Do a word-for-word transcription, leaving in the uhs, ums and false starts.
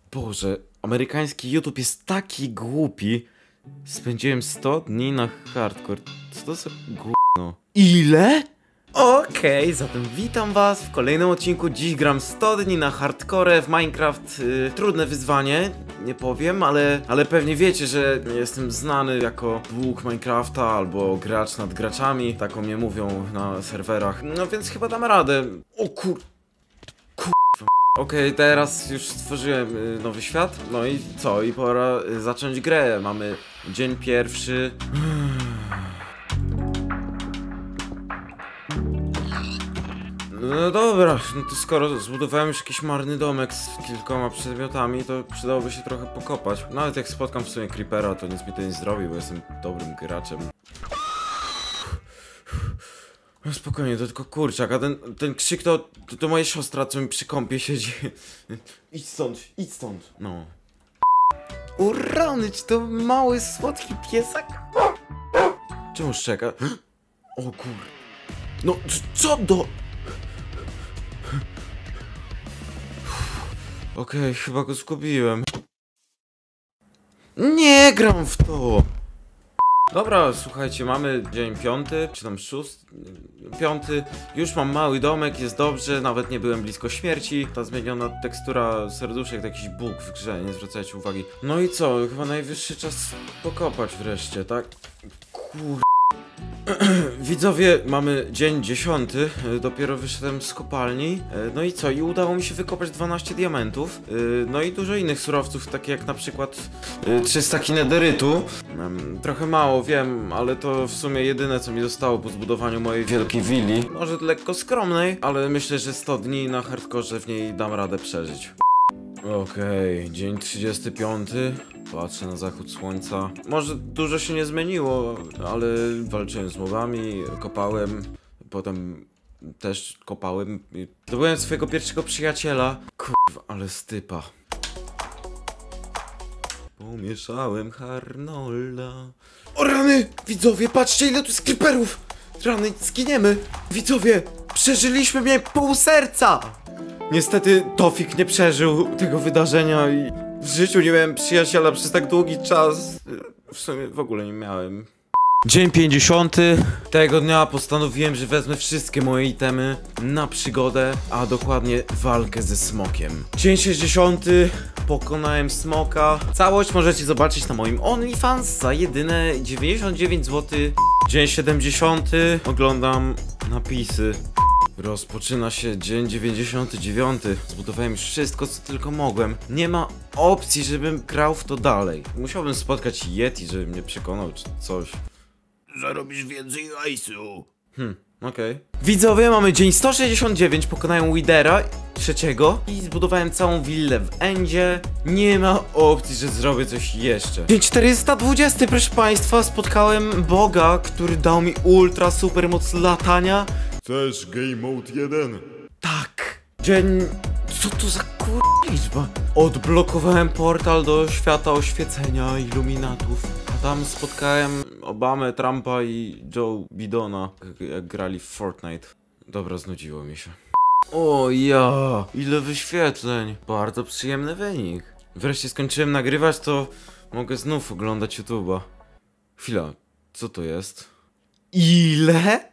Boże, amerykański YouTube jest taki głupi. Spędziłem sto dni na hardcore. Co to za gówno? Ile? Okej, okay, zatem witam was w kolejnym odcinku. Dziś gram sto dni na hardcore w Minecraft. Yy, trudne wyzwanie, nie powiem, ale, ale pewnie wiecie, że jestem znany jako Bóg Minecrafta albo gracz nad graczami. Tak o mnie mówią na serwerach. No więc chyba damy radę. O kur... Okej, okay, teraz już stworzyłem y, nowy świat, no i co? I pora y, zacząć grę. Mamy dzień pierwszy. No dobra, no to skoro zbudowałem już jakiś marny domek z kilkoma przedmiotami, to przydałoby się trochę pokopać. Nawet jak spotkam w sumie creepera, to nic mi to nie zrobi, bo jestem dobrym graczem. No spokojnie, to tylko kurczak, a ten, ten krzyk to, to, to moja siostra, co mi przy kąpie siedzi. Idź stąd, idź stąd. No. Urany, czy to mały, słodki piesek? Czemu szczeka? O kur... No, co do... Okej, okay, chyba go zgubiłem. Nie gram w to! Dobra, słuchajcie, mamy dzień piąty, czy tam szósty, piąty. Już mam mały domek, jest dobrze, nawet nie byłem blisko śmierci. Ta zmieniona tekstura serduszek, to jakiś bóg w grze, nie zwracajcie uwagi. No i co, chyba najwyższy czas pokopać wreszcie, tak? Kur... Widzowie, mamy dzień dziesiąty, dopiero wyszedłem z kopalni. No i co, i udało mi się wykopać dwanaście diamentów. No i dużo innych surowców, takie jak na przykład trzysta kinederytu. Trochę mało, wiem, ale to w sumie jedyne, co mi zostało po zbudowaniu mojej wielkiej willi. Może lekko skromnej, ale myślę, że sto dni na hardkorze w niej dam radę przeżyć. Okej, okay, dzień trzydziesty piąty. Patrzę na zachód słońca. Może dużo się nie zmieniło, ale walczyłem z mobami, kopałem, potem też kopałem. Zdobyłem swojego pierwszego przyjaciela. Kurwa, ale stypa. Pomieszałem Harnolda. O rany! Widzowie, patrzcie, ile tu jest creeperów! Rany, zginiemy! Widzowie, przeżyliśmy mnie pół serca! Niestety Tofik nie przeżył tego wydarzenia i w życiu nie miałem przyjaciela przez tak długi czas. W sumie w ogóle nie miałem. Dzień pięćdziesiąty. Tego dnia postanowiłem, że wezmę wszystkie moje itemy na przygodę, a dokładnie walkę ze smokiem. Dzień sześćdziesiąty. Pokonałem smoka. Całość możecie zobaczyć na moim OnlyFans za jedyne dziewięćdziesiąt dziewięć złotych. Dzień siedemdziesiąty. Oglądam napisy. Rozpoczyna się dzień dziewięćdziesiąty dziewiąty. Zbudowałem już wszystko, co tylko mogłem. Nie ma opcji, żebym grał w to dalej. Musiałbym spotkać Yeti, żeby mnie przekonał, czy coś. Zarobisz więcej hajsu. Hmm, okej. Okay. Widzowie, mamy dzień sto sześćdziesiąt dziewięć. Pokonałem Widera trzeciego i zbudowałem całą willę w Endzie. Nie ma opcji, że zrobię coś jeszcze. Dzień czterysta dwadzieścia, proszę państwa. Spotkałem Boga, który dał mi ultra super moc latania. Chcesz Game Mode jeden? Tak. Dzień... Co to za kur... liczba? Odblokowałem portal do świata oświecenia iluminatów. A tam spotkałem Obamę, Trumpa i Joe Bidona, jak grali w Fortnite. Dobra, znudziło mi się. O ja, ile wyświetleń. Bardzo przyjemny wynik. Wreszcie skończyłem nagrywać, to mogę znów oglądać YouTube'a. Chwila, co to jest? Ile?